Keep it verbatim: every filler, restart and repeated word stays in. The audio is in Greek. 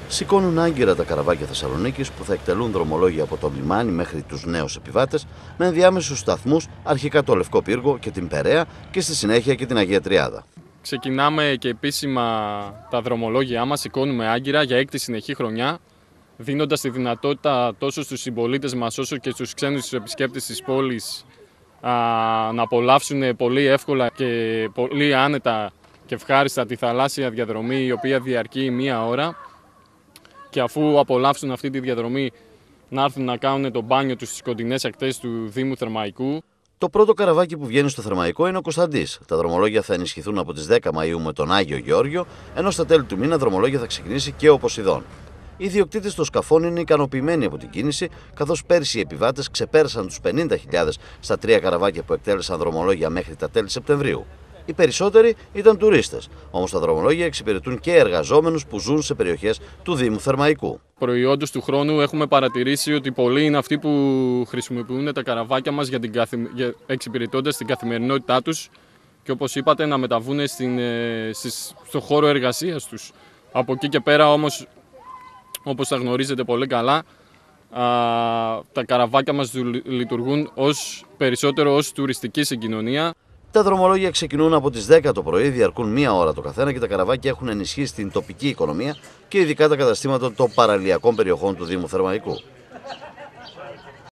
Σηκώνουν άγκυρα τα καραβάκια Θεσσαλονίκης που θα εκτελούν δρομολόγια από το λιμάνι μέχρι τους νέους επιβάτες με ενδιάμεσους σταθμούς, αρχικά το Λευκό Πύργο και την Περαία και στη συνέχεια και την Αγία Τριάδα. Ξεκινάμε και επίσημα τα δρομολόγια μας, σηκώνουμε άγκυρα για έκτη συνεχή χρονιά, δίνοντας τη δυνατότητα τόσο στους συμπολίτες μας όσο και στους ξένους επισκέπτες της πόλης α, να απολαύσουν πολύ εύκολα και πολύ άνετα και ευχάριστα τη θαλάσσια διαδρομή, η οποία διαρκεί μία ώρα, και αφού απολαύσουν αυτή τη διαδρομή να έρθουν να κάνουν το μπάνιο τους στις κοντινές ακτές του Δήμου Θερμαϊκού. Το πρώτο καραβάκι που βγαίνει στο Θερμαϊκό είναι ο Κωνσταντής. Τα δρομολόγια θα ενισχυθούν από τις δέκα Μαΐου με τον Άγιο Γεώργιο, ενώ στα τέλη του μήνα δρομολόγια θα ξεκινήσει και ο Ποσειδών. Οι ιδιοκτήτες των σκαφών είναι ικανοποιημένοι από την κίνηση, καθώς πέρσι οι επιβάτες ξεπέρασαν τους πενήντα χιλιάδες στα τρία καραβάκια που εκτέλεσαν δρομολόγια μέχρι τα τέλη Σεπτεμβρίου. Οι περισσότεροι ήταν τουρίστες, όμως τα δρομολόγια εξυπηρετούν και εργαζόμενους που ζουν σε περιοχές του Δήμου Θερμαϊκού. Προϊόντος του χρόνου έχουμε παρατηρήσει ότι πολλοί είναι αυτοί που χρησιμοποιούν τα καραβάκια μας για την καθη... για... εξυπηρετώντας την καθημερινότητά τους και, όπως είπατε, να μεταβούν στην... στις... στο χώρο εργασίας τους. Από εκεί και πέρα όμως, όπως τα γνωρίζετε πολύ καλά, α, τα καραβάκια μας λειτουργούν ως, περισσότερο ως τουριστική συγκοινωνία. Τα δρομολόγια ξεκινούν από τις δέκα το πρωί, διαρκούν μία ώρα το καθένα και τα καραβάκια έχουν ενισχύσει την τοπική οικονομία και ειδικά τα καταστήματα των παραλιακών περιοχών του Δήμου Θερμαϊκού.